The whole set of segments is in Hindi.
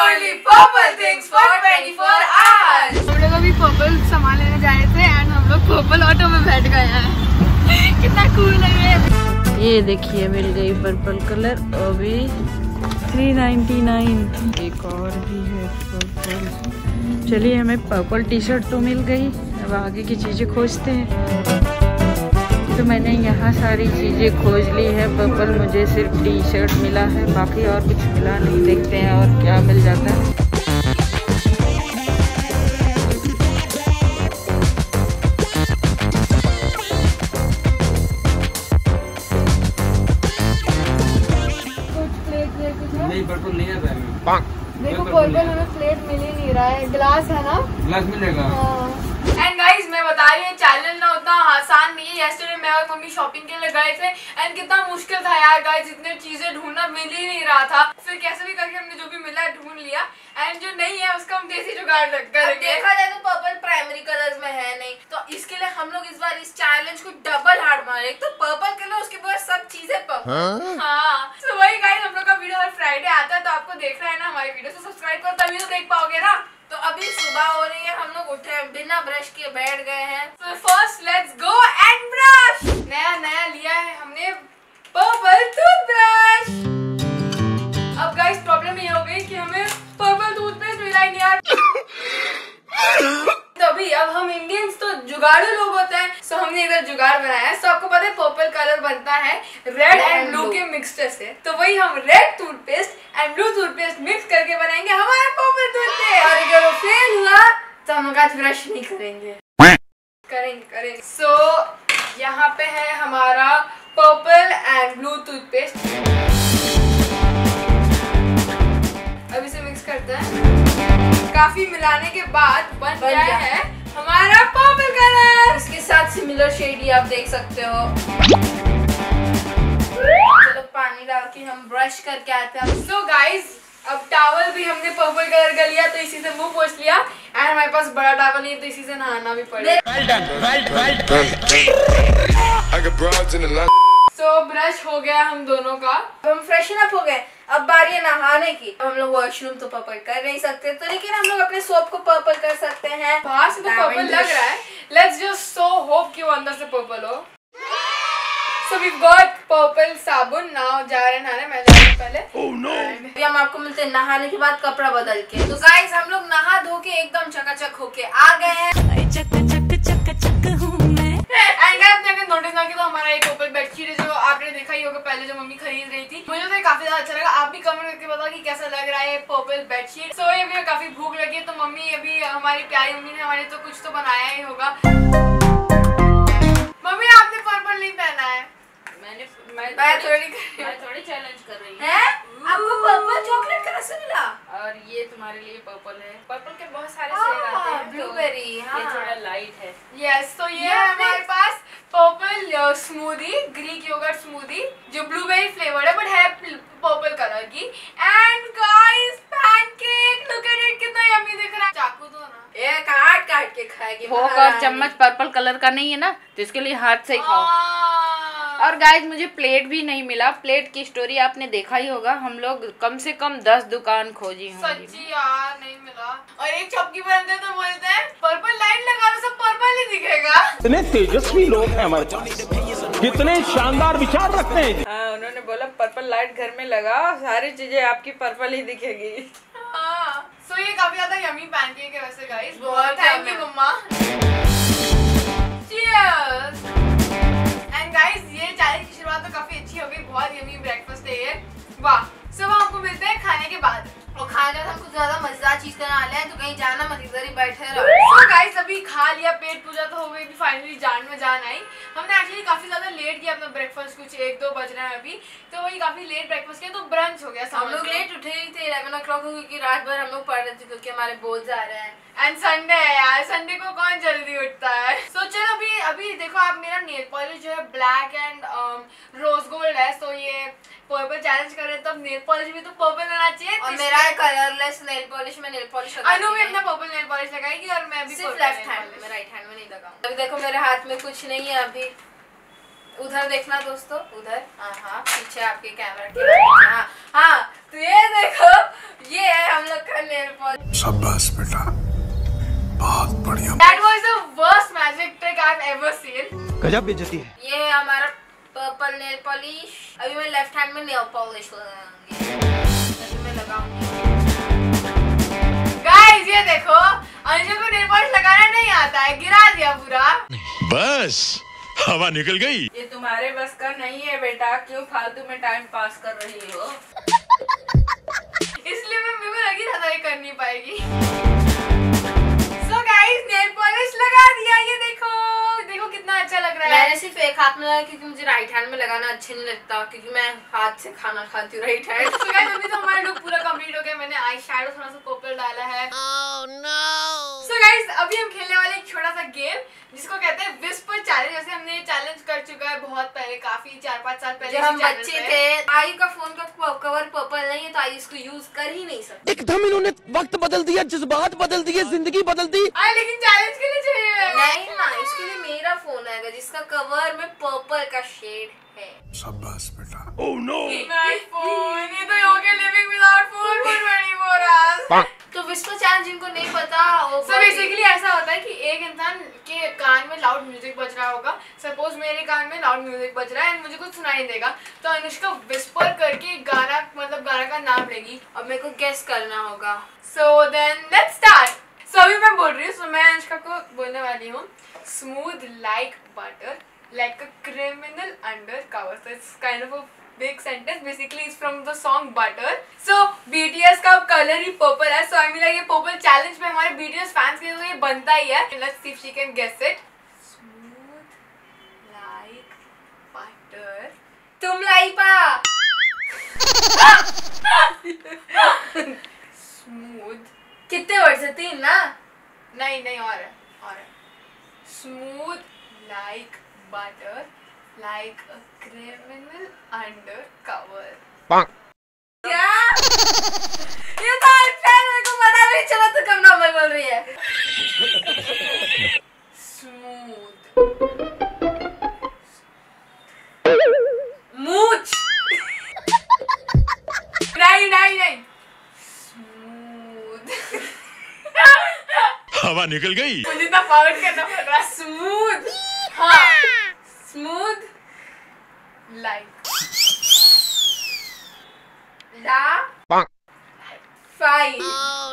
only purple things for 24 hours. हम लोग अभी पर्पल सामान लेने जाए थे एंड हम लोग पर्पल ऑटो में बैठ गए हैं। कितना कूल है ये देखिए मिल गई पर्पल कलर अभी 399। एक और भी है पर्पल। चलिए हमें पर्पल टी शर्ट तो मिल गई, अब आगे की चीजें खोजते हैं। तो मैंने यहाँ सारी चीजें खोज ली है। पर्पल मुझे सिर्फ टी शर्ट मिला है, बाकी और कुछ मिला नहीं। देखते हैं और क्या मिल जाता है। नहीं पर्पल नहीं है। देखो पर्पल हमें प्लेट मिल ही नहीं रहा है। ग्लास है ना, ग्लास मिलेगा। एंड गाइज मैं बता रही हूँ चैलेंज ना उतना आसान नहीं है। येस्टरडे मैं और मम्मी शॉपिंग के लिए गए थे एंड कितना मुश्किल था यार गाइज, इतने चीजें ढूंढना मिल ही नहीं रहा था। फिर कैसे भी करके हमने जो भी मिला ढूंढ लिया एंड जो नहीं है उसका हम देसी जुगाड़ करेंगे। देखा जाए तो पर्पल प्राइमरी कलर्स में है नहीं, तो इसके लिए हम लोग इस बार इस चैलेंज को डबल हार्ड मारे। एक तो पर्पल कलर, उसके बाद सब चीजें पर्पल। हाँ तो वही गाइज हम लोग का वीडियो हर फ्राइडे आता है, तो आपको देख रहा है ना हमारी वीडियो, तो सब्सक्राइब करो तभी तो देख पाओगे ना। तो अभी सुबह हो रही है, हम लोग उठे हैं, बिना ब्रश के बैठ गए हैं। तो first let's go and brush. नया लिया है हमने पर्पल टूथब्रश। अब गाइस प्रॉब्लम ये हो गई कि हमें पर्पल टूथपेस्ट मिला ही नहीं यार। तभी अब हम इंडियंस तो जुगाड़ू लोग होते हैं, सो हमने इधर जुगाड़ बनाया है। सो आपको पता है पर्पल कलर बनता है रेड एंड ब्लू के मिक्सचर से, तो वही हम red toothpaste and blue toothpaste mix करके बनाएंगे हमारा पर्पल टूथपेस्ट। और अगर वो फेल हुआ तो हम लोग आज ब्रश नहीं करेंगे। सो यहाँ पे है हमारा पर्पल एंड ब्लू टूथपेस्ट। अब इसे मिक्स करते हैं। काफी मिलाने के बाद बन गया है हमारा पर्पल कलर। इसके साथ सिमिलर शेड ही आप देख सकते हो। चलो पानी डाल के हम ब्रश करके आते हैं। सो गाइज अब टॉवल भी हमने पर्पल कलर का लिया, तो इसी से मुंह पोंछ लिया एंड हमारे पास बड़ा टॉवल नहीं है, तो इसी से नहाना भी पड़ेगा। सो ब्रश हो गया हम दोनों का। हम फ्रेशन अप हो गए, अब बारी है नहाने की। हम लोग वॉशरूम तो पर्पल कर नहीं सकते, तो लेकिन हम लोग अपने सोप को पर्पल कर सकते हैं। बाहर से तो पर्पल लग रहा है, लेट्स जस्ट सो होप कि वो अंदर से पर्पल हो। सो वी गॉट पर्पल साबुन। नाउ जा रहे हैं नहाने, मैं जा रही हूं पहले। Oh no! अभी हम आपको मिलते हैं नहाने के बाद कपड़ा बदल के। तो गाइस हम लोग नहा धो के एकदम चकाचक होके आ गए हैं। नोटिस ना कि तो हमारा एक पर्पल बेडशीट है जो आपने देखा ही होगा पहले, जो मम्मी खरीद रही थी। मुझे तो काफी ज्यादा अच्छा लगा। आप भी कमेंट करके बताओ कि कैसा लग रहा है पर्पल बेडशीट। सो ये भी काफी भूख लगी है, तो मम्मी अभी हमारी प्यारी मम्मी ने हमारे तो कुछ तो बनाया ही होगा। मम्मी आपने पर्पल नहीं पहना है। मैं थोड़ी चैलेंज कर रही हूँ। आपको पर्पल चॉकलेट का रस मिला और ये तुम्हारे लिए पर्पल है। पर्पल के बहुत सारे शेड आते हैं। ब्लूबेरी, ये थोड़ा लाइट है। यस, तो ये है हमारे पास purple smoothie, Greek yoghurt smoothie, जो ब्लूबेरी फ्लेवर्ड है बट है पर्पल कलर की। And guys pancake, look at it, कितना यम्मी दिख रहा है। चाकू दो ना, ये काट काट के खाएगी। फोक और चम्मच पर्पल कलर का नहीं है ना, तो इसके लिए हाथ से ही खाओ। और गाइस मुझे प्लेट भी नहीं मिला। प्लेट की स्टोरी आपने देखा ही होगा, हम लोग कम से कम 10 दुकान खोजी होंगी। सच्ची यार नहीं मिला। और एक चौकी पर अंदर तो बोलते हैं पर्पल लाइट लगा दो, सब पर्पल ही दिखेगा। इतने तेजस्वी लोग हैं हमारे पास, कितने शानदार विचार रखते हैं। हाँ, उन्होंने बोला पर्पल लाइट घर में लगा, सारी चीजें आपकी पर्पल ही दिखेगी। हाँ, सो ये काफी ज्यादा यम्मी पैनकेक है वैसे गाइस। बहुत थैंक यू मम्मा। चीयर्स। एंड गाइस ये चैलेंज की शुरुआत तो काफी अच्छी हो गई, बहुत यम्मी ब्रेकफास्ट है ये। वाह। सो हम आपको मिलते हैं खाने के बाद। और खाने का कुछ ज्यादा मजेदार चीज करने वाले हैं, तो कहीं जाना मत, इधर ही बैठे रहो। सो गाइस अभी खा लिया, पेट पूजा तो हो गई, फाइनली जान में जान आई। हमने एक्चुअली काफी ज्यादा लेट किया अपना ब्रेकफास्ट, कुछ 1-2 बज रहे हैं अभी, तो वही काफी लेट ब्रेकफास्ट किया, तो ब्रंच हो गया। हम लोग लेट उठे ही थे 11 o'clock, क्योंकि रात भर हम लोग पढ़ रहे थे, क्योंकि हमारे बोर्ड्स आ रहे हैं। एंड संडे है यार, संडे को कौन जल्दी उठता है। सो चलो अभी देखो, आप मेरा नेल पॉलिश जो है ब्लैक एंड रोज गोल्ड है, तो ये पर्पल चैलेंज कर रहे हैं, तो अब नेल पॉलिश भी तो पर्पल होना चाहिए। और मेरा कलरलेस नेल पॉलिश में नेल पॉलिश अनु भी अपना पर्पल नेल पॉलिश लगाएगी और मैं भी सिर्फ लेफ्ट हैंड में, राइट हैंड में नहीं लगाऊंगी। अभी देखो मेरे हाथ में कुछ नहीं है। अभी उधर देखना दोस्तों, उधर। हाँ, पीछे आपके कैमरा के। हाँ, तो ये देखो, ये है हम लोग का नेल पॉलिश। शाबाश बेटा, बहुत बढ़िया। That was the worst magic trick I've ever seen. गजब बेइज्जती है। ये है हमारा पर्पल नेल पॉलिश। अभी मैं लेफ्ट हैंड में नेल पॉलिश लगाऊंगी। मैं लगाऊंगी। Guys, ये देखो, अंशु को नेल पॉलिश लगाना नहीं आता है, गिरा दिया पूरा। बस हवा निकल गई। ये तुम्हारे बस का नहीं है बेटा, क्यों फालतू में टाइम पास कर रही हो? इसलिए मैं मेरे को लगी था ये कर नहीं पाएगी। So guys, नेल पॉलिश लगा दिया, ये देखो, देखो कितना अच्छा लग रहा है। मैंने सिर्फ एक हाथ में लगाया क्योंकि मुझे राइट हैंड में लगाना अच्छा नहीं लगता, क्योंकि मैं हाथ से खाना खाती हूँ राइट हैंड। So guys, अभी तो हमारा लुक पूरा कंप्लीट हो गया। मैंने आई शैडो थोड़ा सा पर्पल डाला है। So guys, अभी हम खेलने वाले एक छोटा सा गेम जिसको कहते हैं विस्पर चैलेंज। जैसे हमने ये चैलेंज कर चुका है बहुत पहले, काफी 4-5 साल पहले जब हम बच्चे थे। आई का फोन का कवर पर्पल नहीं है तो आई इसको यूज कर ही नहीं सकते। एकदम इन्होंने वक्त बदल दिया, जज्बात बदल दिए, जिंदगी बदल दी। लेकिन चैलेंज के लिए चाहिए। नहीं ना, इसके लिए मेरा फोन आएगा जिसका कवर में पर्पल का शेड है। शाबाश बेटा। Oh no. My phone, ये तो योगे living without phone for 24 hours। तो विस्पर चैलेंज जिनको नहीं पता, वो So basically ऐसा होता है कि एक इंसान के कान में लाउड म्यूजिक बज रहा होगा। सपोज मेरे कान में लाउड म्यूजिक बज रहा है एंड मुझे कुछ सुनाई नहीं देगा, तो अनुष्का विस्पर करके गाना, मतलब गाना का नाम लेगी और मेरे को गेस करना होगा। So then let's start. So अभी मैं बोल रही हूँ, so मैं अनुष्का को बोलने वाली हूँ smooth like butter, like a criminal undercover. So it's kind of a big sentence. Basically it's from the song Butter. So BTS का कलर ही पर्पल है, so I mean like ये पर्पल चैलेंज में हमारे BTS फैंस के लिए तो ये बनता ही है। Let's see if she can guess it. Smooth like butter. तुम लाई पा। Smooth. कितने वर्ड से? 3 ना? नहीं और है। Smooth like butter, like a criminal undercover. क्या? ये तो अनफेयर, मेरे को पता भी चला तो कम नंबर बोल रही है। Smooth. मूछ। नहीं। Smooth. हवा निकल गई। मुझे इतना पावर करना पड़ रहा है। Smooth. हाँ। Smooth like. ला। फाइव।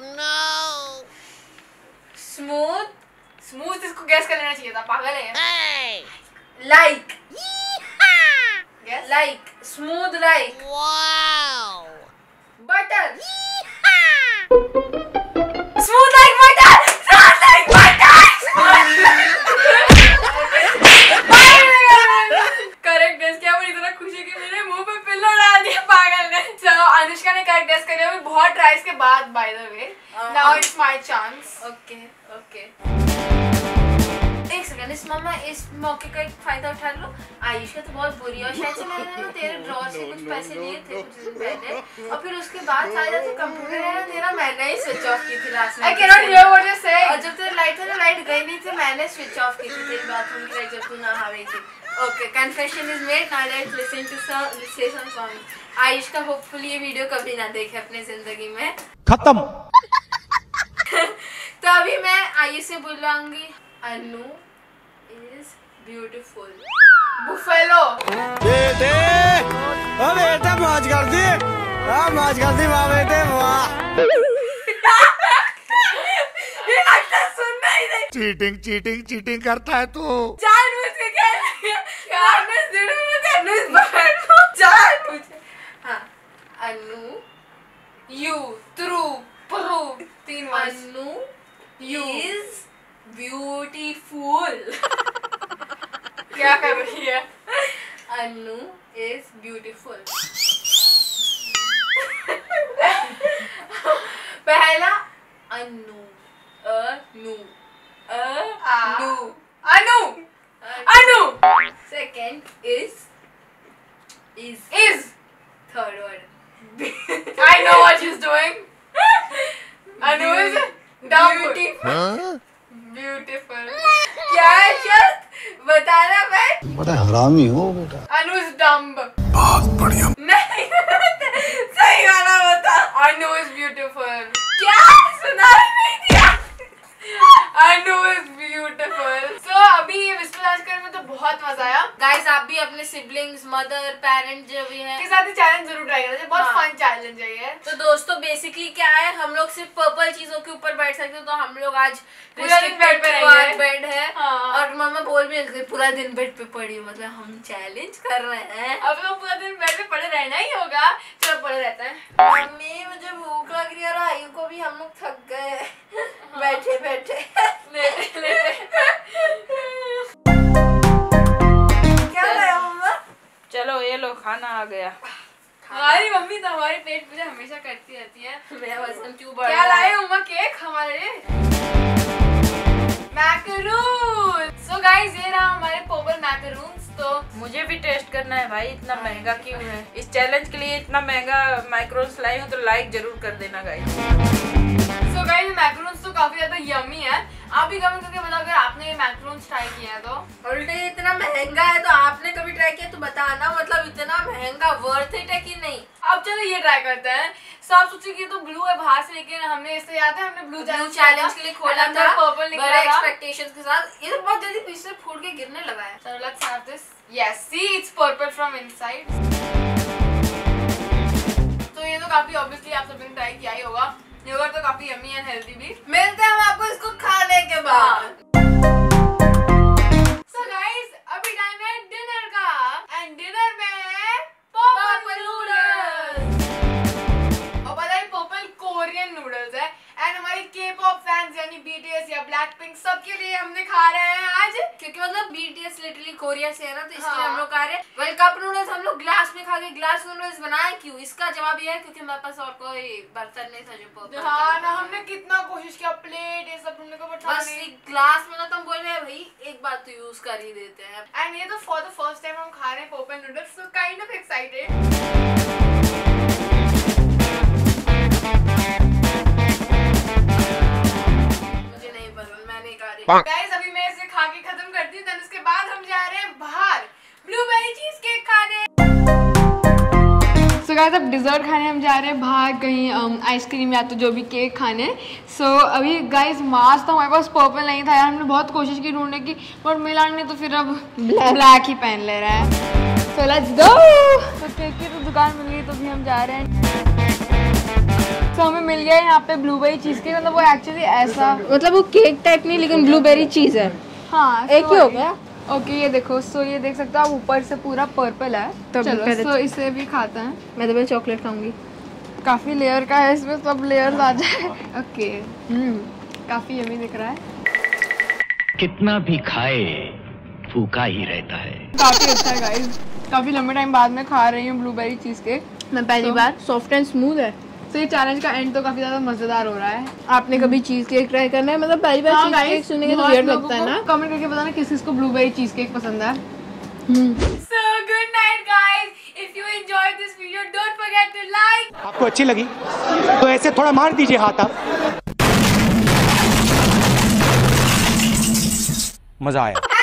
स्मूथ इसको गैस कर लेना चाहिए था, पागल है। Like. Guess? Like smooth like butter. Smooth like butter. Smooth like butter. Correct guess किया, पर इतना खुशी कि मेरे मुंह पे पिल्लो डाल दिया पागल ने। So अनुष्का ने करेक्ट गेस कर लिया अभी बहुत ट्राइज के बाद, by the way. Now it's my chance. Okay. एक सेकंड, इस मामा इस मौके का एक फायदा उठा लो। आयुष का तो बहुत बुरी और शायद से मैंने ना तेरे ड्रॉर से कुछ पैसे लिए थे कुछ दिन पहले, और फिर उसके बाद शायद से कंप्यूटर है ना तेरा, मैंने ही स्विच ऑफ की थी लास्ट में। I cannot hear what you're saying. और जब तेरी लाइट थी ना, लाइट गई नहीं थी, मैंने स्विच ऑफ की थी तेरी बाथरूम की लाइट जब तू नहा रही थी। Okay, confession is made. Now let's listen to some song. Ayush का होपफुली ये वीडियो कभी ना देखे अपनी जिंदगी में। खत्म। तो अभी मैं आयुष से बुलाऊंगी, अनु इज ब्यूटीफुल। बुफेलो। बेटे मौज कर दी, मौज कर दी वाह बेटे वाह। ये लगता सुनना ही नहीं। चीटिंग करता है तू। जानबूझ के कह रही है। जानबूझ के। हाँ, Anu You, true, prove, 3 words. Anu You. Is beautiful. क्या कर रही है? Anu is beautiful. पहला Anu Anu. Second is third word. I know what she's doing. Anu is dumb. Beautiful. क्या शब्द बताना मैं? बड़ा हरामी हो बेटा। Anu is dumb. बहुत बढ़िया। नहीं, सही गाना गाइस आप भी अपने सिबलिंग्स, मदर, पेरेंट्स जो भी हैं के साथ ही चैलेंज जरूर ट्राई करना, बहुत फन चैलेंज है ये। तो दोस्तों बेसिकली क्या है, हम लोग सिर्फ पर्पल चीजों के ऊपर बैठ सकते हैं, तो हम लोग आज पूरा दिन बेड पे रहेंगे। बेड है हाँ। और मम्मा बोल भी रही पूरा दिन बेड पे पड़ी, मतलब हम चैलेंज कर रहे हैं। अब तो पूरा दिन बेड पे पड़े रहना ही होगा, चलो पड़े रहते हैं। मम्मी मुझे भूख लग रही है और आयु को भी, हम लोग थक गए बैठे बैठे क्या लाया मम्मा? चलो ये लो खाना आ गया। हमारी मम्मी तो हमारे पेट पूजा हमेशा करती रहती है। मेरा वजन क्यों बढ़ क्या रहा लाए है? मम्मा? केक हमारे लिए मैकरून। सो गाइस ये रहा हमारे पोपल मैकरून्स। तो मुझे भी टेस्ट करना है भाई, इतना महंगा क्यों है? इस चैलेंज के लिए इतना महंगा मैक्रोन्स लाई हूँ, तो लाइक जरूर कर देना गाइस। सो गाइस मैकरून्स तो काफी ज्यादा यम्मी है। आप भी कमेंट करके बताओ अगर आपने ये मैकरून्स ट्राई किया है तो। उल्टे इतना महंगा है तो आपने कभी ट्राई किया तो बताना, मतलब इतना महंगा वर्थ इट है कि नहीं। अब चलो ये ट्राई करते हैं। सो आप सोचिए कि तो ब्लू है बाहर से, लेकिन हमने इससे याद है हमने ब्लू चैलेंज के लिए खोला था पर्पल निकला बड़े था एक्सपेक्टेशंस के साथ। ये तो बहुत जल्दी पीछे से फूट के गिरने लगा है। So let's have this. Yes, see it's purple from inside. तो ये तो काफी obviously आप सबने ट्राई किया ही होगा। योगर्ट तो काफी यम्मी एंड हेल्दी भी। मिलते हैं हम आपको इसको खाने के बाद। So guys, अभी टाइम है डिनर का एंड डिनर में पर्पल नूडल्स। और पता है पर्पल कोरियन नूडल्स है एंड हमारे के-पॉप फैंस यानी BTS या ब्लैकपिंक सबके लिए हमने खा रहे हैं आज, क्योंकि मतलब BTS लिटरली कोरिया से है ना, तो इसलिए हाँ। हम लोग खा रहे हैं। वेल कप नूडल्स हम लोग ग्लास में खा के ग्लास नूडल्स बनाए क्यों? इसका जवाब ये है क्योंकि हमारे पास और कोई बर्तन नहीं था जो पर्पल हाँ ना, हमने कितना कोशिश किया, प्लेट ये सब हमने को बैठा बस ग्लास में ना, तुम बोल रहे हैं भाई एक बात तो यूज कर ही देते हैं। एंड ये तो फॉर द फर्स्ट टाइम हम खा रहे हैं purple noodles, so kind of excited. Guys अभी मैं इसे खा के खत्म करती हूँ, देन उसके बाद हम जा रहे हैं बाहर ब्लूबेरी चीज केक खाने। सो गाइस अब डिजर्ट खाने हम जा रहे हैं बाहर कहीं, आइसक्रीम या तो जो भी केक खाने। सो अभी गाइस मास्क तो हमारे पास पर्पल नहीं था यार, हमने बहुत कोशिश की ढूंढने की बट मिला नहीं, तो फिर अब ब्लैक ही पहन ले रहा है। So let's go. तो केक की तो दुकान मिल गई, तो अभी हम जा रहे हैं। तो हमें मिल गया यहाँ पे ब्लूबेरी चीज केक, मतलब वो एक्चुअली ऐसा, मतलब वो केक टाइप नहीं लेकिन ब्लूबेरी चीज है। हाँ एक ही हो गया। ओके ये देखो, सो ये देख सकते हो आप, ऊपर से पूरा पर्पल है। चलो सो इसे भी खाते हैं। मैं तो पहले चॉकलेट खाऊंगी। काफी लेयर का है, इसमें सब लेयर्स आ जाए। ओके काफी यम्मी दिख रहा है। कितना भी खाए भूखा ही रहता है। काफी अच्छा है गाइस, काफी लंबे टाइम बाद में खा रही हूँ ब्लूबेरी चीज केक। मैं पहली बार, सॉफ्ट एंड स्मूथ है। तो ये चैलेंज का एंड तो काफी ज्यादा मजेदार हो रहा है। आपने कभी चीज केक ट्राई करना है? मतलब पहली बार चीज केक सुनेंगे तो वियर्ड लगता है ना। कमेंट करके बताना किस किस को ब्लूबेरी चीज केक पसंद है। So good night guys. If you enjoyed this video, don't forget to like. आपको अच्छी लगी तो ऐसे थोड़ा मार दीजिए हाथ आप। मजा आया।